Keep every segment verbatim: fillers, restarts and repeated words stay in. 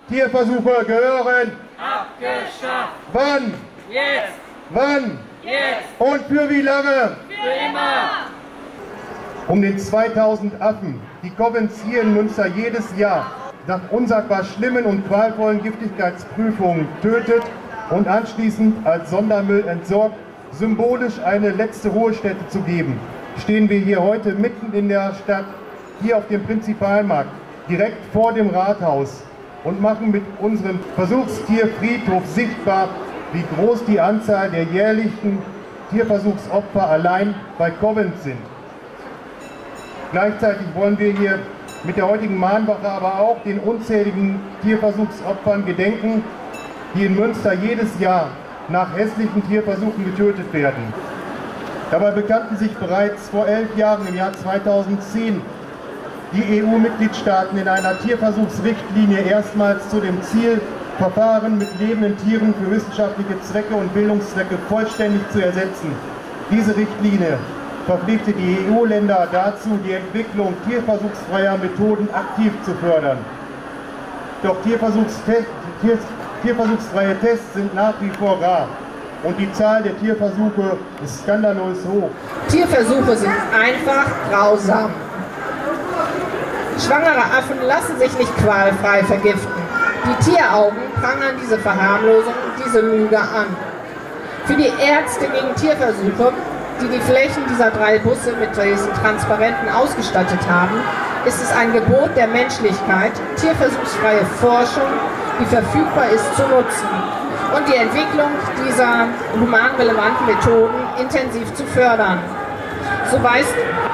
Tierversuche gehören abgeschafft. Wann? Jetzt. Wann? Jetzt. Und für wie lange? Für immer. Um den zweitausend Affen, die Covens hier in Münster jedes Jahr nach unsagbar schlimmen und qualvollen Giftigkeitsprüfungen tötet und anschließend als Sondermüll entsorgt, symbolisch eine letzte Ruhestätte zu geben, stehen wir hier heute mitten in der Stadt, hier auf dem Prinzipalmarkt, direkt vor dem Rathaus und machen mit unserem Versuchstierfriedhof sichtbar, wie groß die Anzahl der jährlichen Tierversuchsopfer allein bei Covens sind. Gleichzeitig wollen wir hier mit der heutigen Mahnwache aber auch den unzähligen Tierversuchsopfern gedenken, die in Münster jedes Jahr nach hässlichen Tierversuchen getötet werden. Dabei bekannten sich bereits vor elf Jahren, im Jahr zweitausendzehn, die E U-Mitgliedstaaten in einer Tierversuchsrichtlinie erstmals zu dem Ziel, Verfahren mit lebenden Tieren für wissenschaftliche Zwecke und Bildungszwecke vollständig zu ersetzen. Diese Richtlinie verpflichtet die E U-Länder dazu, die Entwicklung tierversuchsfreier Methoden aktiv zu fördern. Doch Tierversuchste- Tier tierversuchsfreie Tests sind nach wie vor rar und die Zahl der Tierversuche ist skandalös hoch. Tierversuche sind einfach grausam. Schwangere Affen lassen sich nicht qualfrei vergiften. Die Tieraugen prangern diese Verharmlosung und diese Lüge an. Für die Ärzte gegen Tierversuche, die die Flächen dieser drei Busse mit diesen Transparenten ausgestattet haben, ist es ein Gebot der Menschlichkeit, tierversuchsfreie Forschung, die verfügbar ist, zu nutzen und die Entwicklung dieser humanrelevanten Methoden intensiv zu fördern. So weist,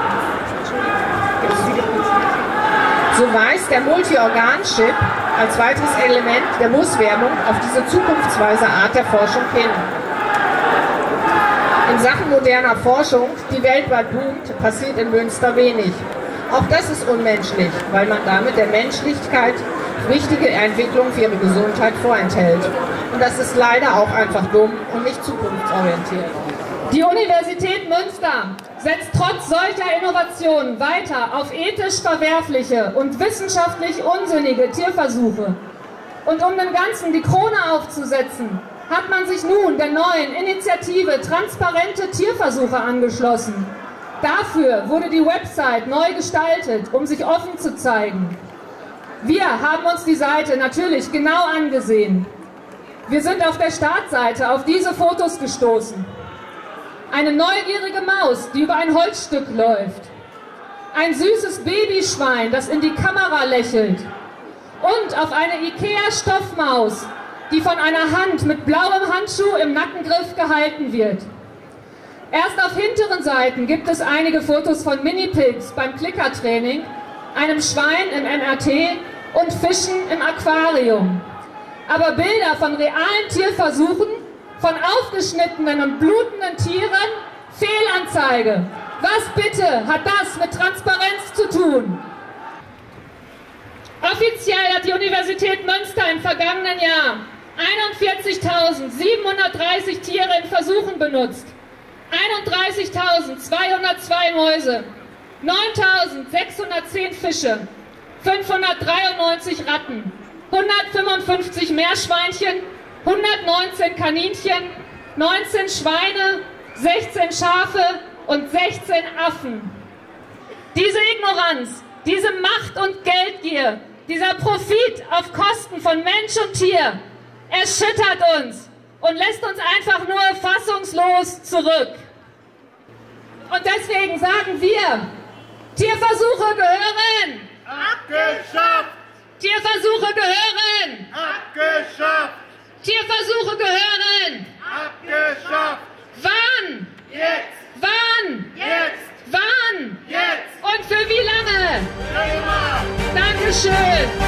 so weist der Multi-Organ-Chip als weiteres Element der Buswerbung auf diese zukunftsweise Art der Forschung hin. In Sachen moderner Forschung, die weltweit boomt, passiert in Münster wenig. Auch das ist unmenschlich, weil man damit der Menschlichkeit wichtige Entwicklung für ihre Gesundheit vorenthält. Und das ist leider auch einfach dumm und nicht zukunftsorientiert. Die Universität Münster setzt trotz solcher Innovationen weiter auf ethisch verwerfliche und wissenschaftlich unsinnige Tierversuche. Und um dem Ganzen die Krone aufzusetzen, hat man sich nun der neuen Initiative Transparente Tierversuche angeschlossen. Dafür wurde die Website neu gestaltet, um sich offen zu zeigen. Wir haben uns die Seite natürlich genau angesehen. Wir sind auf der Startseite auf diese Fotos gestoßen. Eine neugierige Maus, die über ein Holzstück läuft. Ein süßes Babyschwein, das in die Kamera lächelt. Und auf eine Ikea-Stoffmaus, die von einer Hand mit blauem Handschuh im Nackengriff gehalten wird. Erst auf hinteren Seiten gibt es einige Fotos von Minipigs beim Klickertraining, einem Schwein im M R T und Fischen im Aquarium. Aber Bilder von realen Tierversuchen, von aufgeschnittenen und blutenden Tieren, Fehlanzeige. Was bitte hat das mit Transparenz zu tun? Offiziell hat die Universität Münster im vergangenen Jahr einundvierzigtausendsiebenhundertdreißig Tiere in Versuchen benutzt, einunddreißigtausendzweihundertzwei Mäuse, neuntausendsechshundertzehn Fische, fünfhundertdreiundneunzig Ratten, hundertfünfundfünfzig Meerschweinchen, hundertneunzehn Kaninchen, neunzehn Schweine, sechzehn Schafe und sechzehn Affen. Diese Ignoranz, diese Macht- und Geldgier, dieser Profit auf Kosten von Mensch und Tier erschüttert uns und lässt uns einfach nur fassungslos zurück. Und deswegen sagen wir, Tierversuche gehören abgeschafft! Tierversuche gehören Abgeschafft! Tierversuche gehören Abgeschafft! Wann? Jetzt! Wann? Jetzt! Wann? Jetzt! Und für wie lange? Für immer! Dankeschön!